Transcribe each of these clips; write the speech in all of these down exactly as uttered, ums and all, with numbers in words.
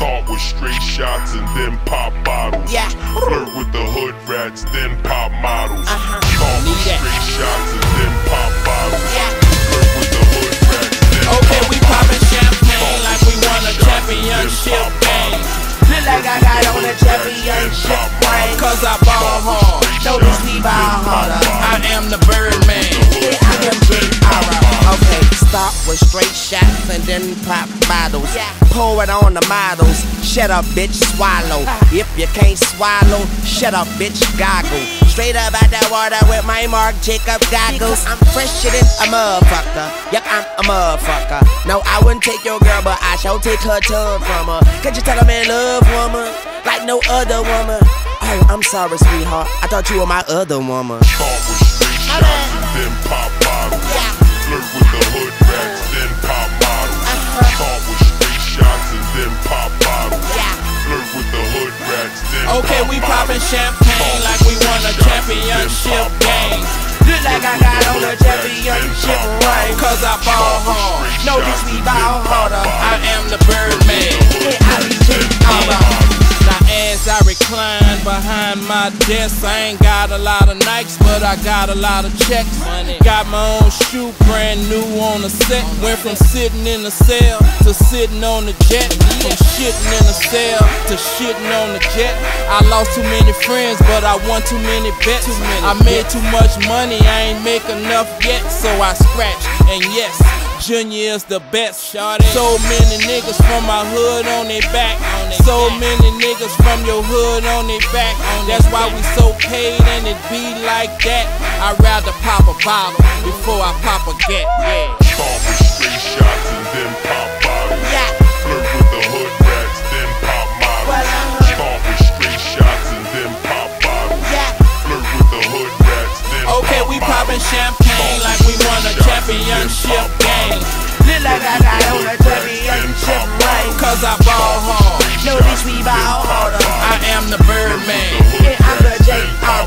Caught with straight shots and then pop bottles. Yeah. Flirt with the hood rats, then pop models. Uh-huh. Caught with Need that. straight shots and then pop bottles. Yeah. Flirt with the hood rats, then Okay, pop we bottles. poppin' champagne like we won a championship game. Feel like I got on a championship ring. Cause I ball hard, Notice we ball harder. I am the Birdman. Yeah, I am J R. Okay, start with straight shots and then pop bottles. Yeah. Pour it on the models. Shut up, bitch, swallow. If you can't swallow, shut up, bitch, goggle. Straight up out that water with my Marc Jacob goggles. I'm fresher than a motherfucker. Yep, I'm a motherfucker. No, I wouldn't take your girl, but I shall take her tongue from her. Could you tell I'm in love, woman? Like no other woman. Oh, I'm sorry, sweetheart. I thought you were my other woman. Caught with straight shots and then pop bottles. Yeah. Flirt with the hood rats, then pop bottles. Caught with straight shots and then pop bottles. Yeah. Flirt with the hood rats, then Okay, pop we bottles. poppin' champagne like we won a championship game. Look like I got on a championship ring. Cause I ball hard, Notice we ball harder. I am the Birdman. Yeah, I be J R. Now as I recline behind my desk, I ain't got a lot of Nikes, but I got a lot of checks. Money. Got my own shoe, brand new on the set. Went from sitting in the cell to sitting on the jet. From shitting in the cell to shitting on the jet. I lost too many friends, but I won too many bets. I made too much money, I ain't make enough yet, so I scratched. And yes, Junior is the best. So many niggas from my hood on their back. So many niggas from your hood on their back. That's why we so paid and it be like that. I'd rather pop a bottle before I pop a get. Yeah. Caught with straight shots and then pop bottles. Yeah. Flirt with the hood rats, then pop models. Caught with straight shots and then pop bottles. Yeah. Flirt with the hood rats, then Okay, pop we bottles. poppin' champagne like we won a championship game. Look like I got on a championship ring. Cause I ball hard, Notice we ball harder. I am the Birdman. Yeah, I'm the J R.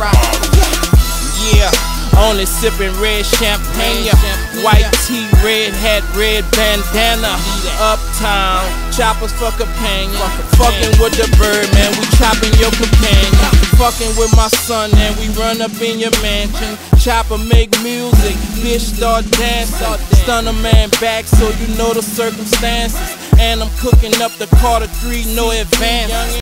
Yeah, only sipping red champagne. White tee, red hat, red bandana. Uptown, choppers for companion. Fucking with the Birdman, we chopping your companion. Fucking with my son and we run up in your mansion. Chopper make music, bitch start dancing. Stun a man back so you know the circumstances. And I'm cooking up the Carter three, no advance.